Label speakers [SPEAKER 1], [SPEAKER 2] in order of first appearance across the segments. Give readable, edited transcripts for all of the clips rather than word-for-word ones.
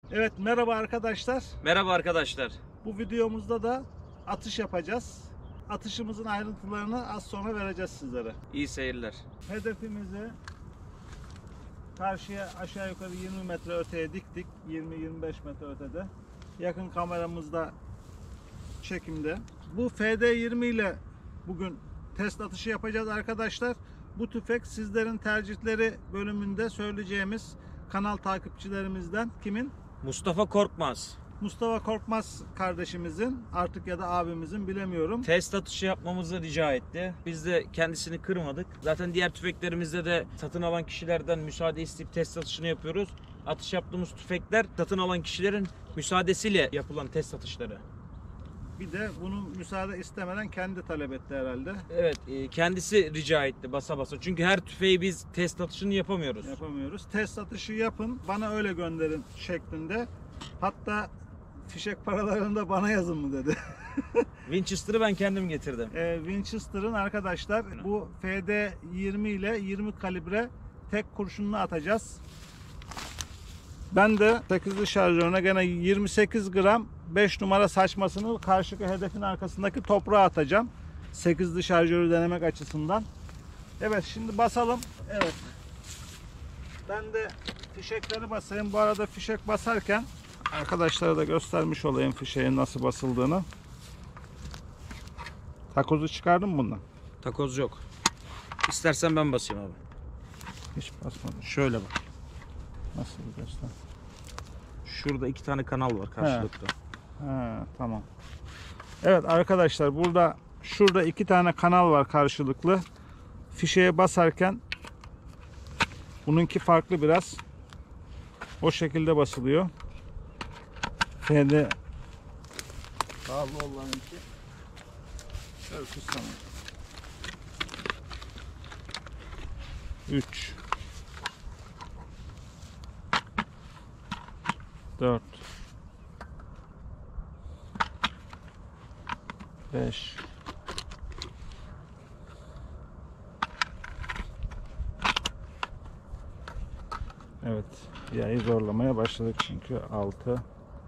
[SPEAKER 1] Evet, merhaba arkadaşlar.
[SPEAKER 2] Merhaba arkadaşlar.
[SPEAKER 1] Bu videomuzda da atış yapacağız. Atışımızın ayrıntılarını az sonra vereceğiz sizlere.
[SPEAKER 2] İyi seyirler.
[SPEAKER 1] Hedefimizi karşıya aşağı yukarı 20 metre öteye diktik. 20-25 metre ötede. Yakın kameramızda çekimde. Bu FD20 ile bugün test atışı yapacağız arkadaşlar. Bu tüfek sizlerin tercihleri bölümünde söyleyeceğimiz kanal takipçilerimizden kimin?
[SPEAKER 2] Mustafa Korkmaz.
[SPEAKER 1] Mustafa Korkmaz kardeşimizin artık ya da abimizin bilemiyorum.
[SPEAKER 2] Test atışı yapmamızı rica etti. Biz de kendisini kırmadık. Zaten diğer tüfeklerimizde de satın alan kişilerden müsaade isteyip test atışını yapıyoruz. Atış yaptığımız tüfekler satın alan kişilerin müsaadesiyle yapılan test atışları.
[SPEAKER 1] Bir de bunu müsaade istemeden kendi talep etti herhalde.
[SPEAKER 2] Evet, kendisi rica etti basa basa. Çünkü her tüfeği biz test atışını yapamıyoruz.
[SPEAKER 1] Yapamıyoruz. Test atışı yapın, bana öyle gönderin şeklinde. Hatta fişek paralarını da bana yazın mı dedi.
[SPEAKER 2] Winchester'ı ben kendim getirdim.
[SPEAKER 1] Winchester'ın arkadaşlar bu FD20 ile 20 kalibre tek kurşunlu atacağız. Ben de 8'li şarjörüne gene 28 gram 5 numara saçmasını karşıki hedefin arkasındaki toprağa atacağım. 8'li şarjörü denemek açısından. Evet, şimdi basalım. Evet. Ben de fişekleri basayım. Bu arada fişek basarken arkadaşlara da göstermiş olayım fişeğin nasıl basıldığını. Takozu çıkardın mı bundan?
[SPEAKER 2] Takoz yok. İstersen ben basayım abi.
[SPEAKER 1] Hiç basmadım.
[SPEAKER 2] Şöyle bak.
[SPEAKER 1] Nasıl bir göster?
[SPEAKER 2] Şurada 2 tane kanal var karşılıklı.
[SPEAKER 1] Ha, tamam. Evet arkadaşlar, şurada 2 tane kanal var karşılıklı. Fişeğe basarken bununki farklı biraz. O şekilde basılıyor. Şeyde pahalı olanınki şöyle tutsana. 3 4 5 Evet, yayı zorlamaya başladık çünkü 6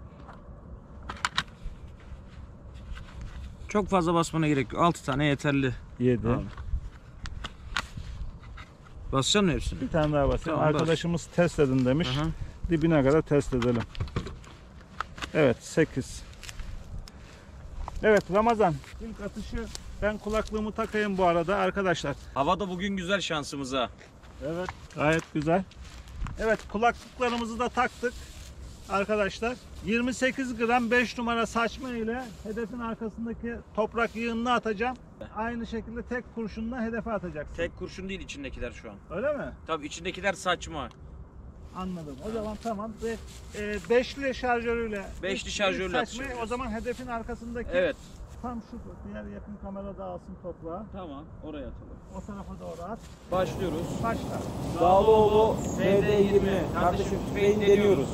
[SPEAKER 2] Çok fazla basmana gerek yok. 6 tane yeterli.
[SPEAKER 1] 7
[SPEAKER 2] Abi. Basacaksın mı hepsini?
[SPEAKER 1] Bir tane daha basayım.
[SPEAKER 2] Tamam,
[SPEAKER 1] Arkadaşımız test edin demiş.
[SPEAKER 2] Aha.
[SPEAKER 1] Dibine kadar test edelim. Evet, 8. Evet Ramazan, ilk atışı ben kulaklığımı takayım bu arada arkadaşlar.
[SPEAKER 2] Hava da bugün güzel şansımıza.
[SPEAKER 1] Evet, gayet güzel. Evet, kulaklıklarımızı da taktık arkadaşlar. 28 gram 5 numara saçma ile hedefin arkasındaki toprak yığınına atacağım. Aynı şekilde tek kurşunla hedefe atacaksın.
[SPEAKER 2] Tek kurşun değil içindekiler şu an.
[SPEAKER 1] Öyle mi?
[SPEAKER 2] Tabii içindekiler saçma.
[SPEAKER 1] Anladım. O zaman tamam. Ve beşli şarjörüyle.
[SPEAKER 2] Beşli şarjörle
[SPEAKER 1] saçmayı
[SPEAKER 2] atacağız.
[SPEAKER 1] O zaman hedefin arkasındaki.
[SPEAKER 2] Evet.
[SPEAKER 1] Tam şu diğer yakın kamera da alsın toprağı.
[SPEAKER 2] Tamam, oraya atalım.
[SPEAKER 1] O tarafa doğru at.
[SPEAKER 2] Başlıyoruz.
[SPEAKER 1] Başla.
[SPEAKER 2] Dağlıoğlu FD20. Kardeşim tüfeğini deniyoruz.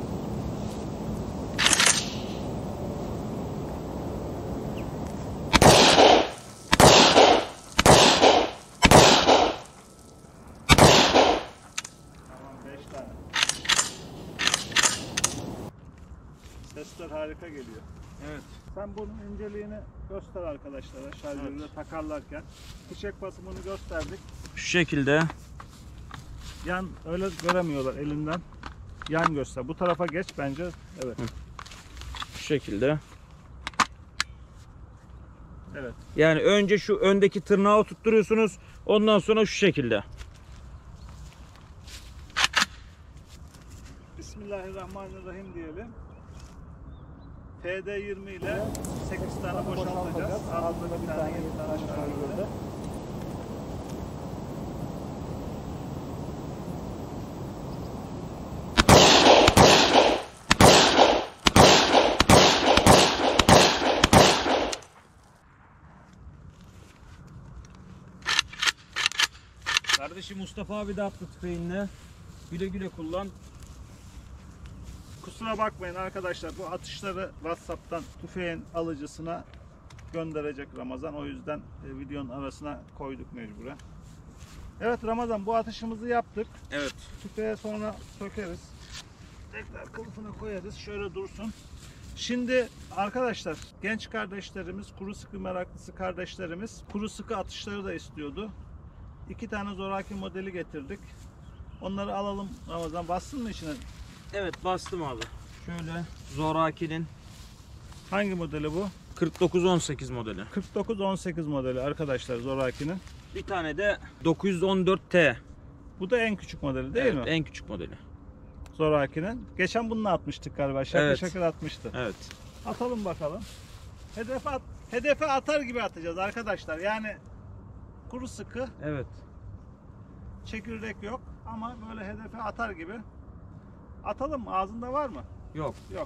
[SPEAKER 1] Tamam, 5 tane. Sesler harika geliyor.
[SPEAKER 2] Evet.
[SPEAKER 1] Sen bunun inceliğini göster arkadaşlara şarjörüyle takarlarken. Fişek basımını gösterdik.
[SPEAKER 2] Şu şekilde.
[SPEAKER 1] Yan öyle göremiyorlar elinden. Yan göster. Bu tarafa geç bence. Evet.
[SPEAKER 2] Şu şekilde.
[SPEAKER 1] Evet.
[SPEAKER 2] Yani önce şu öndeki tırnağı oturtturuyorsunuz. Ondan sonra şu şekilde.
[SPEAKER 1] Bismillahirrahmanirrahim diyelim. FD20 ile 8 tane boşaltacağız. Altında bir tane 7 tane şarjörde.
[SPEAKER 2] Kardeşim Mustafa abi de attı tüfeğinle. Güle güle kullan.
[SPEAKER 1] Kusura bakmayın arkadaşlar, bu atışları WhatsApp'tan tüfeğin alıcısına gönderecek Ramazan. O yüzden videonun arasına koyduk mecburen. Evet Ramazan, bu atışımızı yaptık.
[SPEAKER 2] Evet.
[SPEAKER 1] Tüfeğe sonra sökeriz. tekrar kılıfına koyarız. Şöyle dursun. Şimdi arkadaşlar, genç kardeşlerimiz, kuru sıkı meraklısı kardeşlerimiz kuru sıkı atışları da istiyordu. 2 tane zoraki modeli getirdik. Onları alalım. Ramazan bassın mı içine?
[SPEAKER 2] Evet, bastım abi. Şöyle Zoraki'nin
[SPEAKER 1] Hangi modeli bu?
[SPEAKER 2] 4918 modeli.
[SPEAKER 1] 4918 modeli arkadaşlar Zoraki'nin.
[SPEAKER 2] Bir tane de 914T.
[SPEAKER 1] Bu da en küçük modeli değil
[SPEAKER 2] Evet,
[SPEAKER 1] mi?
[SPEAKER 2] en küçük modeli.
[SPEAKER 1] Zoraki'nin. Geçen bununla atmıştık galiba. Şakır
[SPEAKER 2] Evet.
[SPEAKER 1] şakır atmıştı.
[SPEAKER 2] Evet.
[SPEAKER 1] Atalım bakalım. Hedefe atar gibi atacağız arkadaşlar. Yani kuru sıkı,
[SPEAKER 2] Evet.
[SPEAKER 1] çekirdek yok ama böyle hedefe atar gibi. Atalım mı? Ağzında var mı?
[SPEAKER 2] Yok.
[SPEAKER 1] Yok.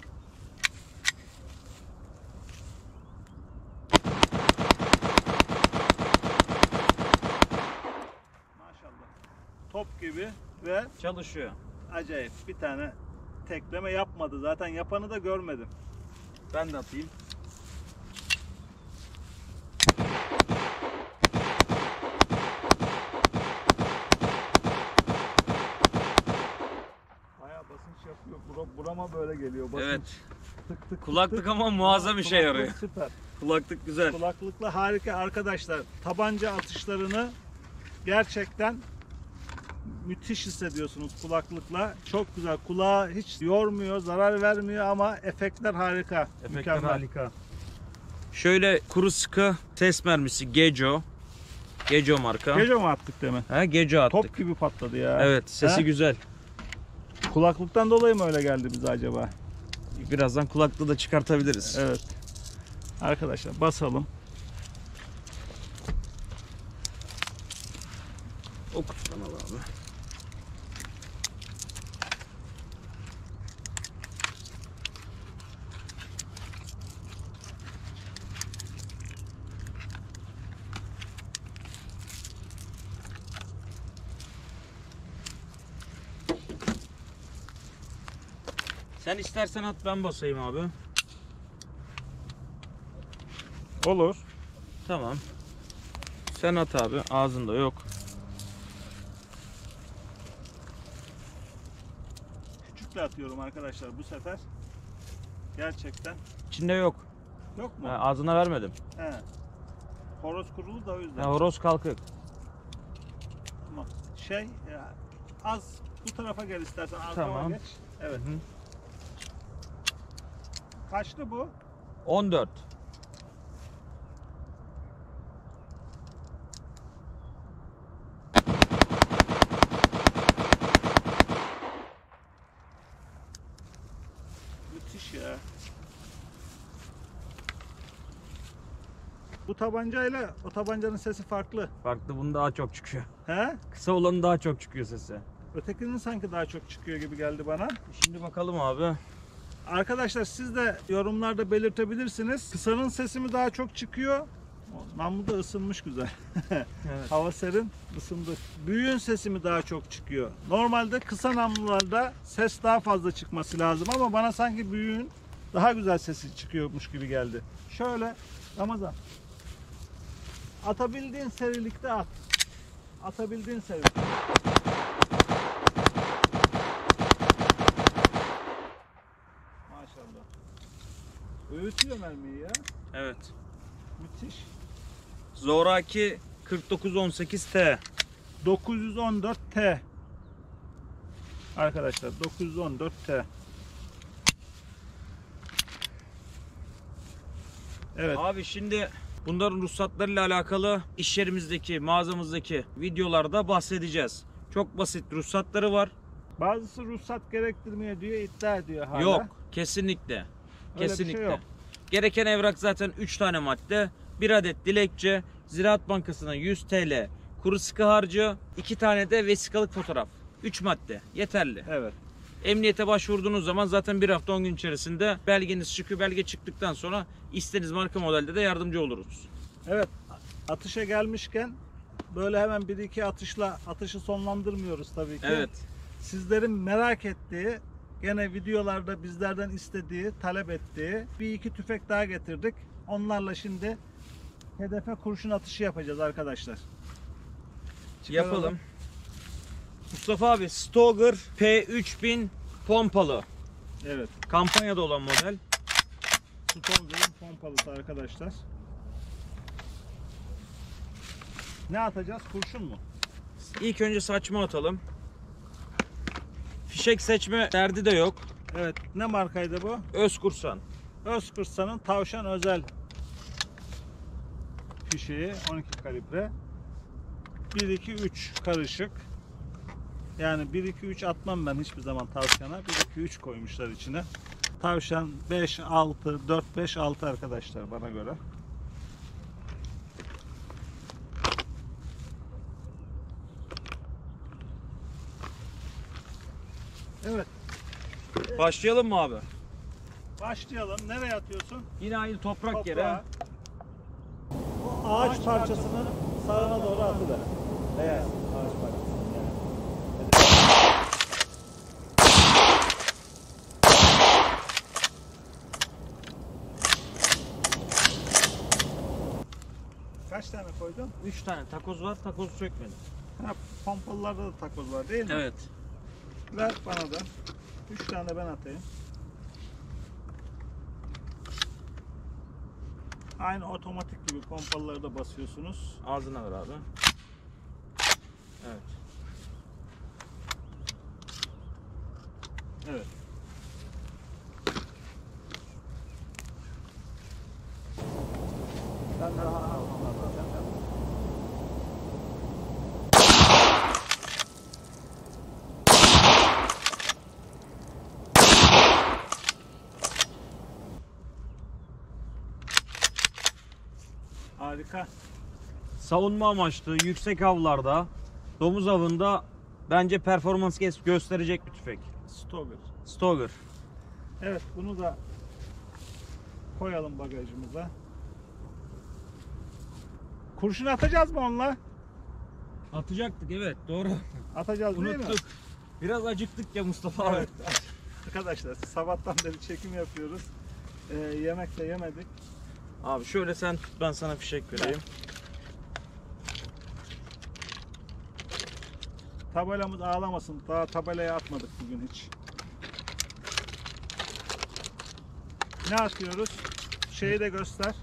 [SPEAKER 1] Maşallah. Top gibi ve
[SPEAKER 2] Çalışıyor.
[SPEAKER 1] acayip. Bir tane tekleme yapmadı. Zaten yapanı da görmedim.
[SPEAKER 2] Ben de atayım.
[SPEAKER 1] Bayağı basınç yapıyor. Burama böyle geliyor. Basınç.
[SPEAKER 2] Evet.
[SPEAKER 1] Tık tık
[SPEAKER 2] Kulaklık
[SPEAKER 1] tık.
[SPEAKER 2] ama muazzam işe
[SPEAKER 1] Kulaklık
[SPEAKER 2] yarıyor.
[SPEAKER 1] Süper.
[SPEAKER 2] Kulaklık güzel.
[SPEAKER 1] Kulaklıkla harika arkadaşlar. Tabanca atışlarını gerçekten müthiş hissediyorsunuz kulaklıkla. Çok güzel. Kulağı hiç yormuyor, zarar vermiyor ama efektler harika.
[SPEAKER 2] Efektler
[SPEAKER 1] Mükemmel.
[SPEAKER 2] harika. Şöyle kuru sıkı ses mermisi Geco. Geco marka.
[SPEAKER 1] Gece mi attık demin?
[SPEAKER 2] Ha, Geco attık.
[SPEAKER 1] Top gibi patladı ya.
[SPEAKER 2] Evet, sesi
[SPEAKER 1] Ha?
[SPEAKER 2] güzel.
[SPEAKER 1] Kulaklıktan dolayı mı öyle geldi bize acaba?
[SPEAKER 2] Birazdan kulaklığı da çıkartabiliriz.
[SPEAKER 1] Evet. Arkadaşlar basalım.
[SPEAKER 2] O kutudan al abi. Sen istersen at, ben basayım abi.
[SPEAKER 1] Olur.
[SPEAKER 2] Tamam. Sen at abi. Ağzında yok.
[SPEAKER 1] Küçükle atıyorum arkadaşlar bu sefer. Gerçekten.
[SPEAKER 2] İçinde yok.
[SPEAKER 1] Yok mu?
[SPEAKER 2] Ha, ağzına vermedim.
[SPEAKER 1] He. Horoz kurulu da o yüzden.
[SPEAKER 2] Ha, horoz kalkık.
[SPEAKER 1] Tamam. Az bu tarafa gel istersen. Az
[SPEAKER 2] Tamam.
[SPEAKER 1] tamam. Geç. Evet.
[SPEAKER 2] Hı hı.
[SPEAKER 1] Kaçtı bu?
[SPEAKER 2] 14.
[SPEAKER 1] Müthiş ya. Bu tabancayla o tabancanın sesi farklı.
[SPEAKER 2] Farklı, bunun daha çok çıkıyor.
[SPEAKER 1] He?
[SPEAKER 2] Kısa olanın daha çok çıkıyor sesi.
[SPEAKER 1] Ötekinin sanki daha çok çıkıyor gibi geldi bana.
[SPEAKER 2] Şimdi bakalım abi.
[SPEAKER 1] Arkadaşlar siz de yorumlarda belirtebilirsiniz. Kısanın sesi mi daha çok çıkıyor? O namlu da ısınmış güzel.
[SPEAKER 2] Evet.
[SPEAKER 1] Hava serin, ısındı. Büyüğün sesi mi daha çok çıkıyor? Normalde kısa namlularda ses daha fazla çıkması lazım ama bana sanki büyüğün daha güzel sesi çıkıyormuş gibi geldi. Şöyle Ramazan. Atabildiğin serilikte at. Atabildiğin serilikte. Maşallah. Öğütüyor mermiyi ya.
[SPEAKER 2] Evet.
[SPEAKER 1] Müthiş.
[SPEAKER 2] Zoraki 4918T.
[SPEAKER 1] 914T. Arkadaşlar 914T. Evet.
[SPEAKER 2] Abi şimdi bunların ruhsatlarıyla alakalı iş yerimizdeki, mağazamızdaki videolarda bahsedeceğiz. Çok basit ruhsatları var.
[SPEAKER 1] Bazısı ruhsat gerektirmiyor diyor, iddia ediyor hala.
[SPEAKER 2] Yok, kesinlikle.
[SPEAKER 1] Öyle bir şey
[SPEAKER 2] Kesinlikle.
[SPEAKER 1] yok.
[SPEAKER 2] Gereken evrak zaten 3 tane madde. 1 adet dilekçe, Ziraat Bankası'na 100 TL kuru sıkı harcı, 2 tane de vesikalık fotoğraf. 3 madde yeterli.
[SPEAKER 1] Evet.
[SPEAKER 2] Emniyete başvurduğunuz zaman zaten 1 hafta 10 gün içerisinde belgeniz çıkıyor. Belge çıktıktan sonra istediğiniz marka modelde de yardımcı oluruz.
[SPEAKER 1] Evet. Atışa gelmişken böyle hemen 1-2 atışla atışı sonlandırmıyoruz tabii ki.
[SPEAKER 2] Evet.
[SPEAKER 1] Sizlerin merak ettiği, gene videolarda bizlerden istediği, talep ettiği 1-2 tüfek daha getirdik. Onlarla şimdi hedefe kurşun atışı yapacağız arkadaşlar. Çıkaralım.
[SPEAKER 2] Yapalım. Mustafa abi, Stoker P3000 pompalı.
[SPEAKER 1] Evet.
[SPEAKER 2] Kampanyada olan model.
[SPEAKER 1] Stoger'ın pompalısı arkadaşlar. Ne atacağız? Kurşun mu?
[SPEAKER 2] İlk önce saçma atalım. Fişek seçme derdi de yok.
[SPEAKER 1] Evet. Ne markaydı bu?
[SPEAKER 2] Özkursan.
[SPEAKER 1] Özkırsan'ın tavşan özel fişeği 12 kalibre. 1-2-3 karışık. Yani 1-2-3 atmam ben hiçbir zaman tavşana. 1-2-3 koymuşlar içine. Tavşan 5-6, 4-5-6 arkadaşlar bana göre. Evet.
[SPEAKER 2] Başlayalım mı abi?
[SPEAKER 1] Başlayalım. Nereye atıyorsun?
[SPEAKER 2] Yine aynı toprak
[SPEAKER 1] Toprağa.
[SPEAKER 2] yere.
[SPEAKER 1] Bu ağaç parçasının sağına doğru atıver. Beyaz ağaç parçasının yani. Kaç tane koydun?
[SPEAKER 2] 3 tane takoz var. Takoz sökmedi.
[SPEAKER 1] Ha, pompalılarda da takoz var değil mi?
[SPEAKER 2] Evet.
[SPEAKER 1] Ver bana da. 3 tane ben atayım. Aynı otomatik gibi pompalıları da basıyorsunuz.
[SPEAKER 2] Ağzına ver abi. Evet.
[SPEAKER 1] Evet. Ben de harika.
[SPEAKER 2] Savunma amaçlı yüksek avlarda, domuz avında bence performans gösterecek bir tüfek.
[SPEAKER 1] Stoger.
[SPEAKER 2] Stoger.
[SPEAKER 1] Evet, bunu da koyalım bagajımıza. Kurşun atacağız mı onunla?
[SPEAKER 2] Atacaktık, evet, doğru.
[SPEAKER 1] Atacağız değil mi?
[SPEAKER 2] Unuttuk. Biraz acıktık ya Mustafa abi.
[SPEAKER 1] Evet. Arkadaşlar sabahtan beri çekim yapıyoruz. Yemek de yemedik.
[SPEAKER 2] Abi şöyle sen tut, ben sana fişek vereyim.
[SPEAKER 1] Tabelamız ağlamasın. Daha tabelaya atmadık bugün hiç. Ne atıyoruz? Şeyi de göster.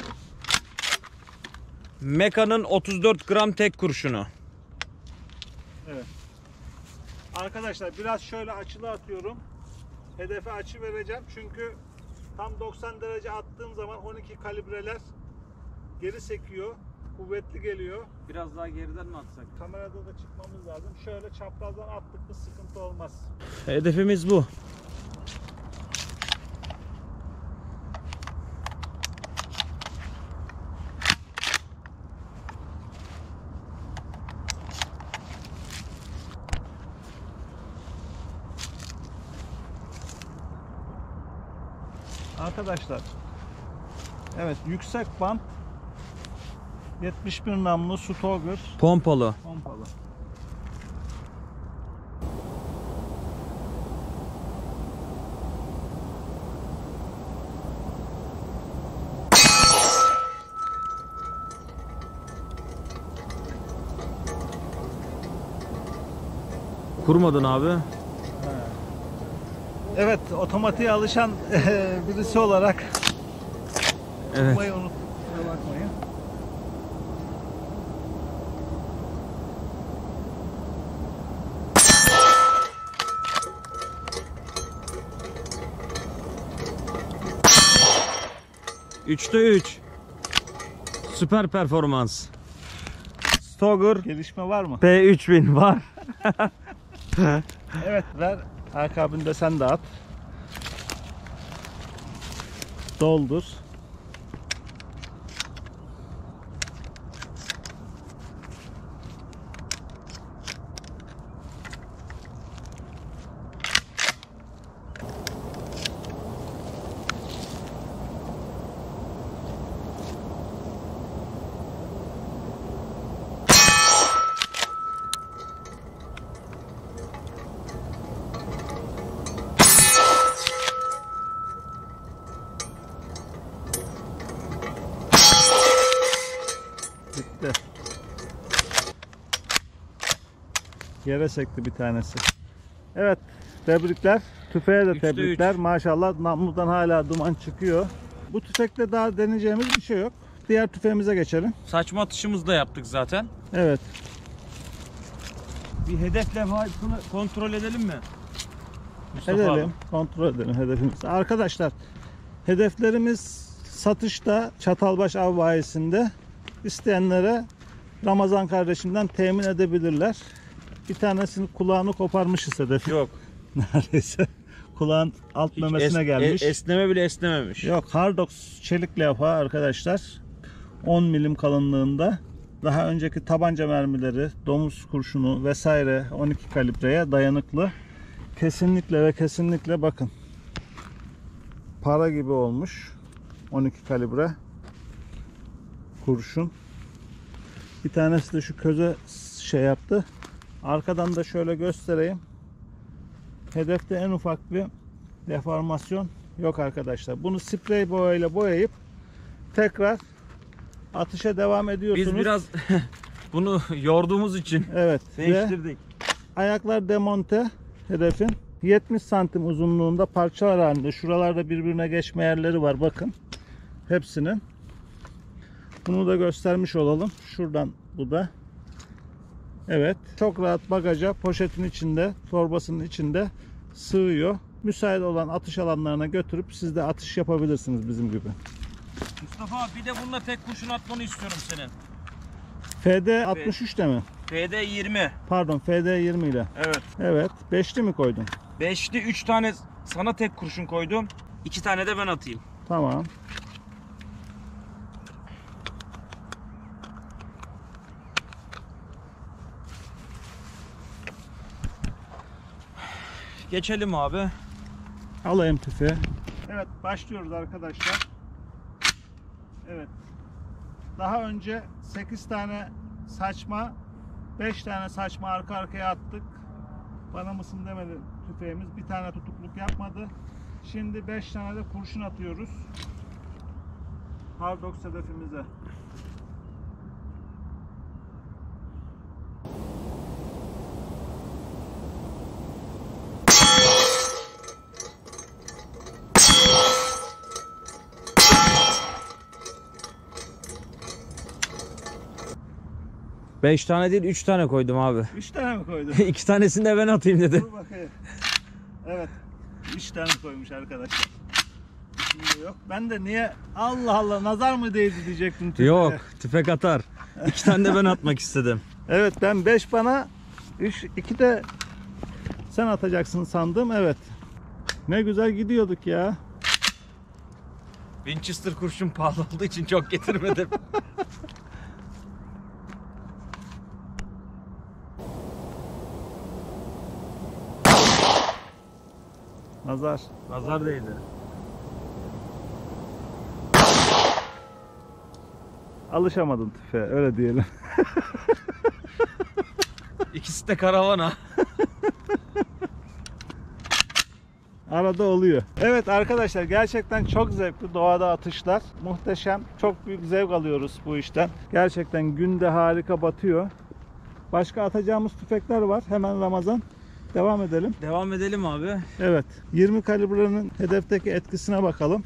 [SPEAKER 2] Meka'nın 34 gram tek kurşunu.
[SPEAKER 1] Evet. Arkadaşlar biraz şöyle açılı atıyorum. Hedefe açı vereceğim. Çünkü tam 90 derece attığım zaman 12 kalibreler geri sekiyor. Kuvvetli geliyor.
[SPEAKER 2] Biraz daha geriden mi atsak?
[SPEAKER 1] Kamerada da çıkmamız lazım. Şöyle çaprazdan attık mı sıkıntı olmaz.
[SPEAKER 2] Hedefimiz bu.
[SPEAKER 1] Arkadaşlar, evet, yüksek bant 71 namlu Stoger
[SPEAKER 2] Pompalı.
[SPEAKER 1] pompalı.
[SPEAKER 2] Kurmadın abi.
[SPEAKER 1] Evet, otomatiğe alışan birisi olarak
[SPEAKER 2] Evet.
[SPEAKER 1] kurmayı unuttuk. Kusura bakmayın.
[SPEAKER 2] Üçte 3. Süper performans. Stoger
[SPEAKER 1] Gelişme var mı?
[SPEAKER 2] P3000 var.
[SPEAKER 1] Evet, ver. Akabinde sen de at. Doldur. Bitti. Yere sekti bir tanesi. Evet, tebrikler. Tüfeğe de
[SPEAKER 2] Üçte
[SPEAKER 1] tebrikler.
[SPEAKER 2] üç.
[SPEAKER 1] Maşallah namludan hala duman çıkıyor. Bu tüfekte daha deneyeceğimiz bir şey yok. Diğer tüfeğimize geçelim.
[SPEAKER 2] Saçma atışımızı da yaptık zaten.
[SPEAKER 1] Evet.
[SPEAKER 2] Bir hedef levhasını kontrol edelim mi? Mustafa
[SPEAKER 1] Edelim.
[SPEAKER 2] abi.
[SPEAKER 1] Kontrol edelim hedefimizi. Arkadaşlar hedeflerimiz satışta Çatalbaş Av Bayisi'nde. İsteyenlere Ramazan kardeşimden temin edebilirler. Bir tanesinin kulağını koparmışız hedef.
[SPEAKER 2] Yok.
[SPEAKER 1] Neredeyse. Kulağın alt
[SPEAKER 2] Hiç
[SPEAKER 1] memesine gelmiş.
[SPEAKER 2] esneme bile esnememiş.
[SPEAKER 1] Yok, Hardox çelik levha arkadaşlar. 10 milim kalınlığında. Daha önceki tabanca mermileri, domuz kurşunu vesaire 12 kalibreye dayanıklı. Kesinlikle ve kesinlikle bakın. Para gibi olmuş. 12 kalibre kurşun. Bir tanesi de şu köze şey yaptı. Arkadan da şöyle göstereyim. Hedefte en ufak bir deformasyon yok arkadaşlar. Bunu sprey boyayla boyayıp tekrar atışa devam ediyorsunuz.
[SPEAKER 2] Biz biraz bunu yorduğumuz için
[SPEAKER 1] evet ve
[SPEAKER 2] değiştirdik.
[SPEAKER 1] ayaklar demonte hedefin. 70 santim uzunluğunda parçalar halinde. Şuralarda birbirine geçme yerleri var bakın. Hepsinin. Bunu da göstermiş olalım. Şuradan bu da. Evet. Çok rahat bagaja, poşetin içinde, torbasının içinde sığıyor. Müsait olan atış alanlarına götürüp siz de atış yapabilirsiniz bizim gibi.
[SPEAKER 2] Mustafa abi bir de bununla tek kurşun atmanı istiyorum senin.
[SPEAKER 1] FD 63'te mi?
[SPEAKER 2] PD 20.
[SPEAKER 1] Pardon, FD 20 ile.
[SPEAKER 2] Evet.
[SPEAKER 1] Evet. 5'li mi koydun?
[SPEAKER 2] 5'li 3 tane sana tek kurşun koydum. 2 tane de ben atayım.
[SPEAKER 1] Tamam.
[SPEAKER 2] Geçelim abi.
[SPEAKER 1] Alayım tüfeği. Evet, başlıyoruz arkadaşlar. Evet. Daha önce 8 tane saçma, 5 tane saçma arka arkaya attık. Bana mısın demedi tüfeğimiz. Bir tane tutukluk yapmadı. Şimdi 5 tane de kurşun atıyoruz. Hardox hedefimize.
[SPEAKER 2] Beş tane değil 3 tane koydum abi.
[SPEAKER 1] 3 tane mi koydun?
[SPEAKER 2] 2 tanesini de ben atayım dedi.
[SPEAKER 1] Dur bakayım. Evet. 3 tane koymuş arkadaşlar. Şimdi yok. Ben de niye Allah Allah nazar mı değdi diyecektim tüfeğe.
[SPEAKER 2] Yok, tüfek atar. 2 tane de ben atmak istedim.
[SPEAKER 1] Evet, ben 5 bana 2 de sen atacaksın sandım. Evet. Ne güzel gidiyorduk ya.
[SPEAKER 2] Winchester kurşun pahalı olduğu için çok getirmedim.
[SPEAKER 1] Nazar.
[SPEAKER 2] Nazar değdi.
[SPEAKER 1] Alışamadın tüfeğe, öyle diyelim.
[SPEAKER 2] İkisi de karavana.
[SPEAKER 1] Arada oluyor. Evet arkadaşlar, gerçekten çok zevkli doğada atışlar. Muhteşem. Çok büyük zevk alıyoruz bu işten. Gerçekten günde harika batıyor. Başka atacağımız tüfekler var. Hemen Ramazan. Devam edelim.
[SPEAKER 2] Devam edelim abi.
[SPEAKER 1] Evet. 20 kalibrenin hedefteki etkisine bakalım.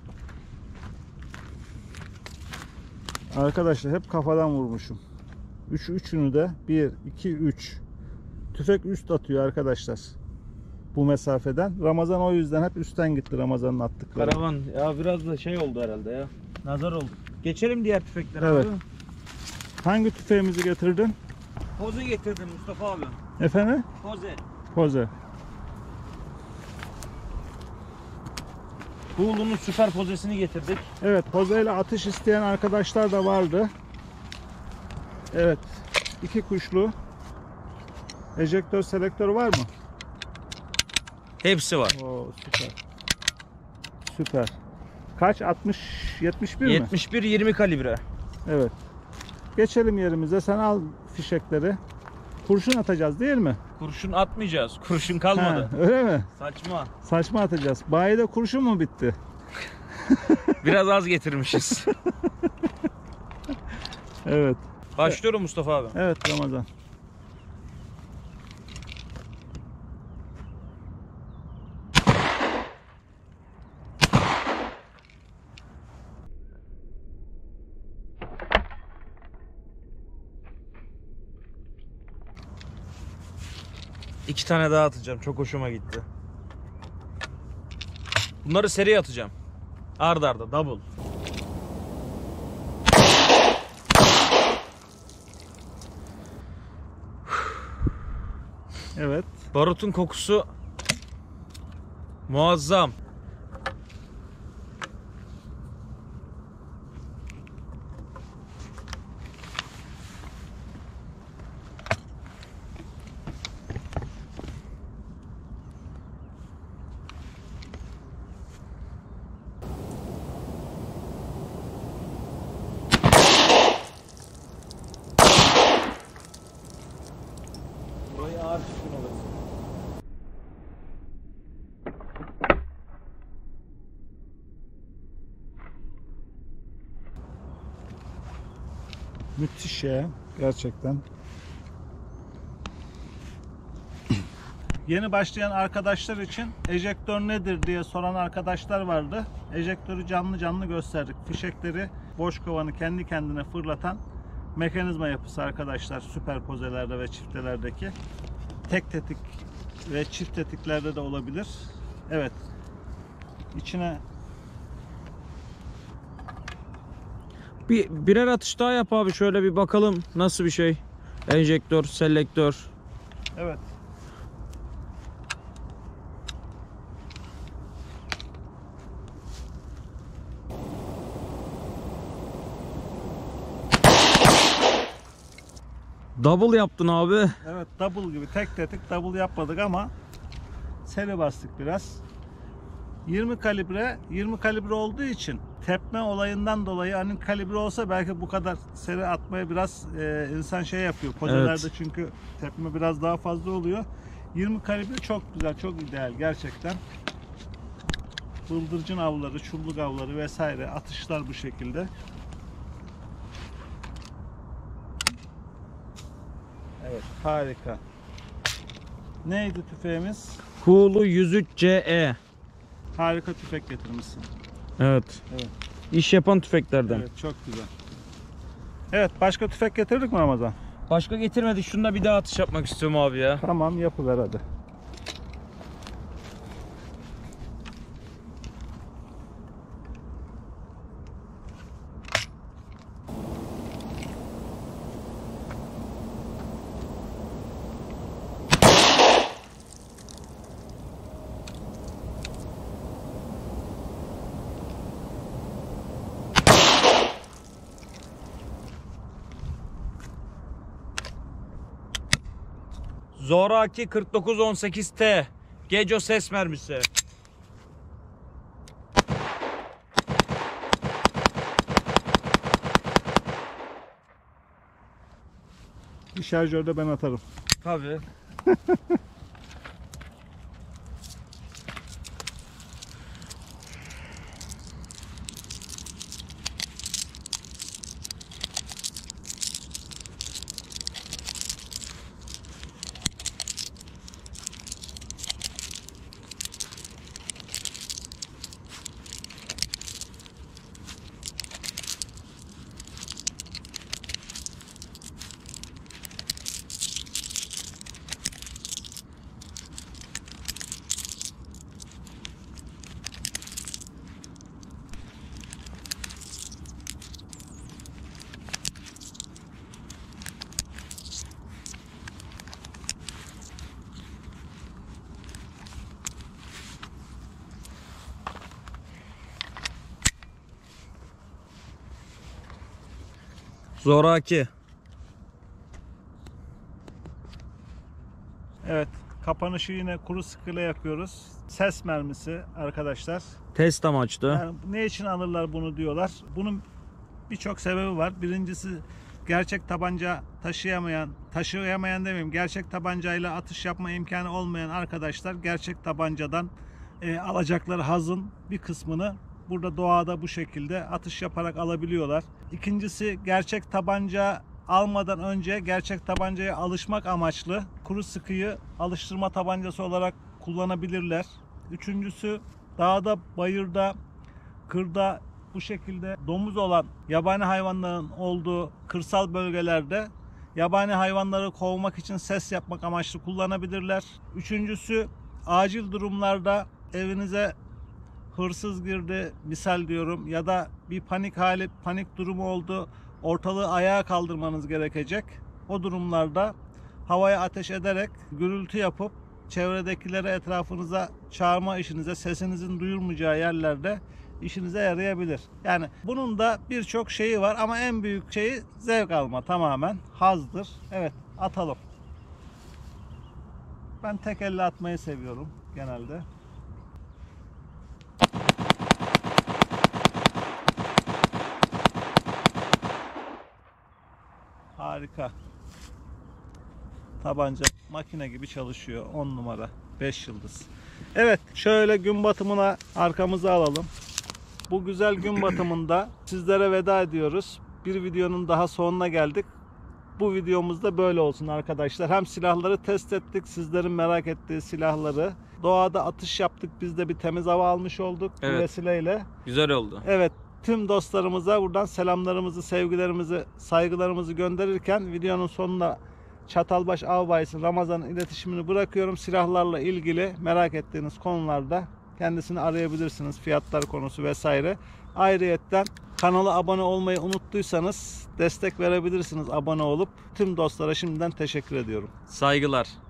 [SPEAKER 1] Arkadaşlar hep kafadan vurmuşum. Üçünü de 1, 2, 3. Tüfek üst atıyor arkadaşlar. Bu mesafeden. Ramazan o yüzden hep üstten gitti Ramazan'ın attıkları.
[SPEAKER 2] Karavan ya biraz da şey oldu herhalde ya. Nazar oldu. Geçelim diğer tüfeklere
[SPEAKER 1] Evet.
[SPEAKER 2] abi.
[SPEAKER 1] Hangi tüfeğimizi getirdin?
[SPEAKER 2] Poze getirdim Mustafa abi.
[SPEAKER 1] Efendim?
[SPEAKER 2] Poze.
[SPEAKER 1] Poze.
[SPEAKER 2] Buğulu'nun süper pozesini getirdik.
[SPEAKER 1] Evet, pozeyle atış isteyen arkadaşlar da vardı. Evet. 2 kuşlu. Ejektör selektör var mı?
[SPEAKER 2] Hepsi var.
[SPEAKER 1] Oo, süper. Süper. Kaç? 60 71 mi?
[SPEAKER 2] 71 20 kalibre.
[SPEAKER 1] Evet. Geçelim yerimize. Sen al fişekleri. Kurşun atacağız değil mi?
[SPEAKER 2] Kurşun atmayacağız. Kurşun kalmadı.
[SPEAKER 1] Ha, öyle mi?
[SPEAKER 2] Saçma.
[SPEAKER 1] Saçma atacağız. Bayide kurşun mu bitti?
[SPEAKER 2] Biraz az getirmişiz.
[SPEAKER 1] Evet.
[SPEAKER 2] Başlıyorum Mustafa abi.
[SPEAKER 1] Evet Ramazan.
[SPEAKER 2] 2 tane daha atacağım. Çok hoşuma gitti. Bunları seri atacağım. Arda arda double.
[SPEAKER 1] Evet.
[SPEAKER 2] Barutun kokusu muazzam. Burayı ağır çıkın alırsın.
[SPEAKER 1] Müthiş ya. Gerçekten. Yeni başlayan arkadaşlar için ejektör nedir diye soran arkadaşlar vardı. Ejektörü canlı canlı gösterdik. Fişekleri, boş kovanı kendi kendine fırlatan mekanizma yapısı arkadaşlar. Süperpozelerde ve çiftelerdeki. Tek tetik ve çift tetiklerde de olabilir. Evet. İçine
[SPEAKER 2] Birer atış daha yap abi, şöyle bir bakalım nasıl bir şey. Enjektör, selektör.
[SPEAKER 1] evet.
[SPEAKER 2] Double yaptın abi.
[SPEAKER 1] Evet, double gibi tek tetik double yapmadık ama seri bastık biraz. 20 kalibre olduğu için tepme olayından dolayı hani kalibre olsa belki bu kadar seri atmaya biraz insan şey yapıyor. Pozelerde
[SPEAKER 2] Evet.
[SPEAKER 1] çünkü tepme biraz daha fazla oluyor. 20 kalibre çok güzel, çok ideal gerçekten. Bıldırcın avları, çulluk avları vesaire atışlar bu şekilde. Evet, harika. Neydi tüfeğimiz?
[SPEAKER 2] Hulu 103 CE.
[SPEAKER 1] Harika tüfek getirmişsin.
[SPEAKER 2] Evet.
[SPEAKER 1] Evet.
[SPEAKER 2] İş yapan tüfeklerden.
[SPEAKER 1] Evet, çok güzel. Evet, başka tüfek getirdik mi Ramazan?
[SPEAKER 2] Başka getirmedik. Şunda bir daha atış yapmak istiyorum abi ya.
[SPEAKER 1] Tamam, yapıver hadi.
[SPEAKER 2] Zoraki 4918T. Geco ses mermisi.
[SPEAKER 1] Bir şarjörde ben atarım.
[SPEAKER 2] Tabii. Zoraki.
[SPEAKER 1] Evet, kapanışı yine kuru sıkıyla yapıyoruz. Ses mermisi arkadaşlar.
[SPEAKER 2] Test amaçlı.
[SPEAKER 1] Yani ne için alırlar bunu diyorlar. Bunun birçok sebebi var. Birincisi gerçek tabanca taşıyamayan demeyeyim. Gerçek tabancayla atış yapma imkanı olmayan arkadaşlar gerçek tabancadan alacakları hazın bir kısmını burada doğada bu şekilde atış yaparak alabiliyorlar. İkincisi gerçek tabanca almadan önce gerçek tabancaya alışmak amaçlı kuru sıkıyı alıştırma tabancası olarak kullanabilirler. Üçüncüsü dağda, bayırda, kırda bu şekilde domuz olan yabani hayvanların olduğu kırsal bölgelerde Yabani hayvanları kovmak için ses yapmak amaçlı kullanabilirler. Üçüncüsü, acil durumlarda evinize hırsız girdi misal diyorum ya da bir panik durumu oldu, ortalığı ayağa kaldırmanız gerekecek. O durumlarda havaya ateş ederek gürültü yapıp çevredekileri etrafınıza çağırma işinize, sesinizin duyulmayacağı yerlerde işinize yarayabilir. Yani bunun da birçok şeyi var ama en büyük şeyi zevk alma, tamamen hazdır. Evet, atalım. Ben tek elle atmayı seviyorum genelde. Harika. Tabanca makine gibi çalışıyor. 10 numara. 5 yıldız. Evet, şöyle gün batımına arkamızı alalım. Bu güzel gün batımında sizlere veda ediyoruz. Bir videonun daha sonuna geldik. Bu videomuz da böyle olsun arkadaşlar. Hem silahları test ettik, sizlerin merak ettiği silahları. Doğada atış yaptık. Biz de bir temiz hava almış olduk bu
[SPEAKER 2] Evet.
[SPEAKER 1] vesileyle.
[SPEAKER 2] Güzel oldu.
[SPEAKER 1] Evet, tüm dostlarımıza buradan selamlarımızı, sevgilerimizi, saygılarımızı gönderirken videonun sonuna Çatalbaş Avbayisi Ramazan'ın iletişimini bırakıyorum. Silahlarla ilgili merak ettiğiniz konularda kendisini arayabilirsiniz. Fiyatlar konusu vesaire. Ayrıyetten kanala abone olmayı unuttuysanız destek verebilirsiniz abone olup. Tüm dostlara şimdiden teşekkür ediyorum.
[SPEAKER 2] Saygılar.